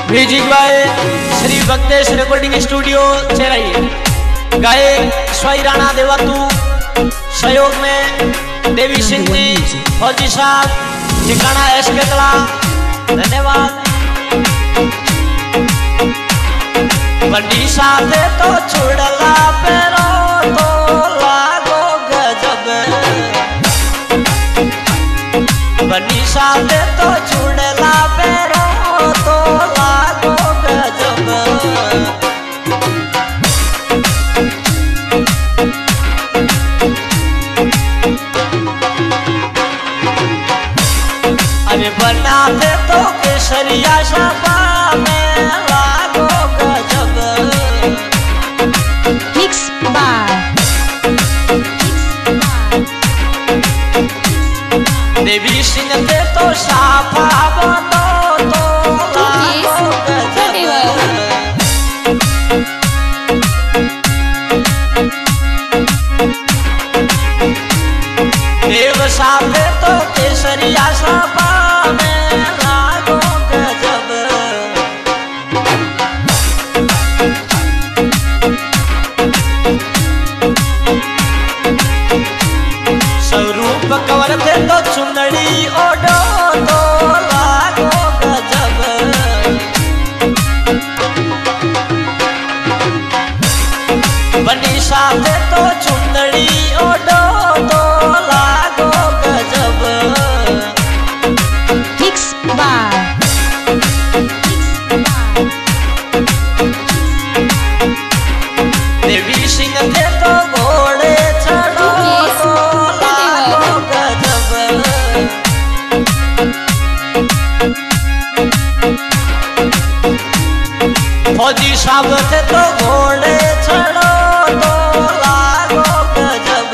Music by Shri Bhaktesh recording studio Cherai. गायक स्वाई राणा देवातू, सहयोग में देवी सिंह जी, फौजी साहब, ठिकाना एस केतला। धन्यवाद। बंडी साथे तो छुड़ला पेरो तो लागो गजब, बंडी साथे तो छुड़ला पेरो तो लागो गजब। अरे बनाते तो केसरिया सपा में लागो गजब। मिक्स बार देवी सिंह ते तो साफा बनो तो लागो गजब। देव साथे तो केसरिया सपा में लागो गजब। स्वरूप कवर थे तो चुंदड़ी ओडो तो लागो गजब। बनी साथे तो चुंदड़ी ओडो तो लागो गजब। मिक्स बार देवी सिंह थे तो घोड़े चढ़ो तो लागो गजब। फौजी साहब थे तो घोड़े चढ़ो तो लागो गजब।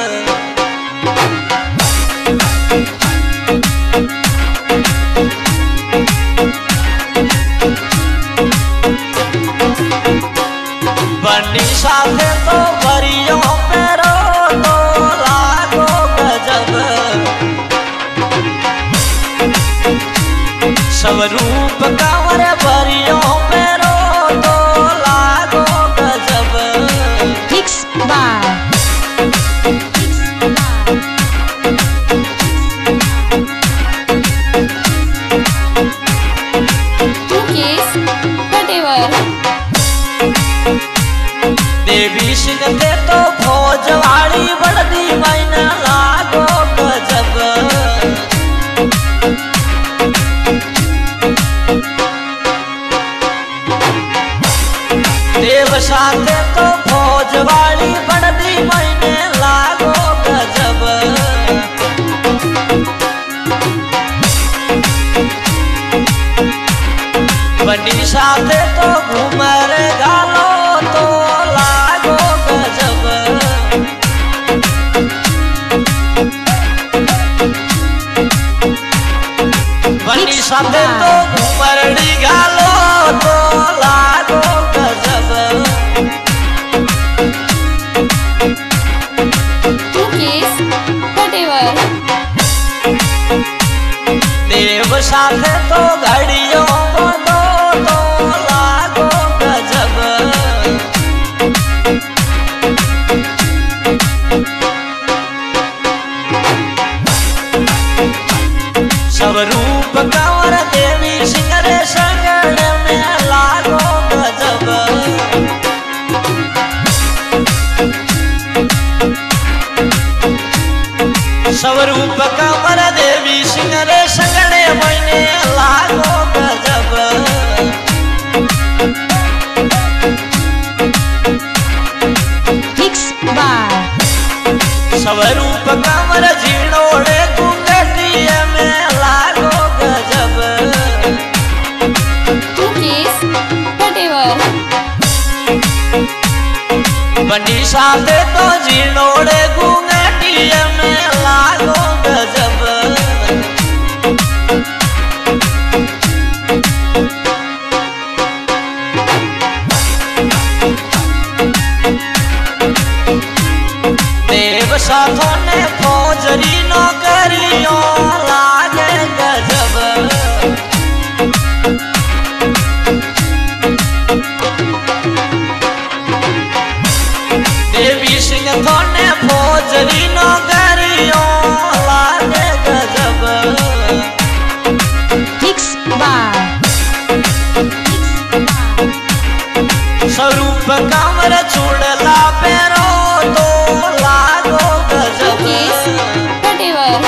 बंडी साथे तो बरियों पेरो तो लागो गजब। स्वरूप कंवर बरियों पेरो तो लागो गजब। मिक्स बार मुकेश पटेवर देवी सिंह थे तो फौज वाली बड़दी मैना लागो गजब। देव साथे तो फौज वाली बड़दी मैने लागो गजब। बनी साथे तो घूमर गालो तो लागो गजब। बनी साथे तो घूमरड़ी गालो तो लागो गजब। मुकेश पटेवर देव साथे तो घड़ियों बनो तो लागो गजब। स्वरूप कंवर देवी सिंह रे संगण में लागो गजब। स्वरूप कंवर देवी सिंह रे संगणे महीने लागो गजब। मिक्स बार स्वरूप कंवर जीणोड़े कुंडटिए में लागो गजब। मुकेश पटेवर बनी साथे तो जीणोड़े गुंगटिए में लागो गजब। देव साथों ने फौजरी नौकरियों लागे गजब। चूड़ला पेरो तो लागो गजब। मुकेश पटेवर।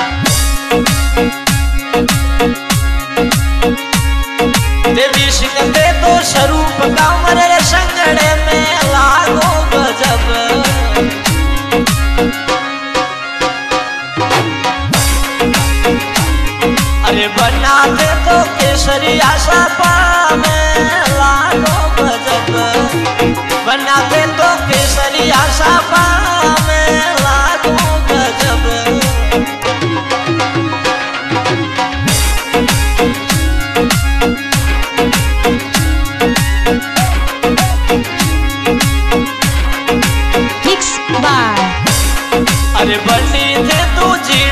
देवी सिंह दे तो स्वरूप कांवर संगड़े में लागो गजब। अरे बना दे तो केसरिया सापा में लागो गजब। बना दे तो केसरिया सापा में लागो गजब। मिक्स बाय अरे बनी थे तू जी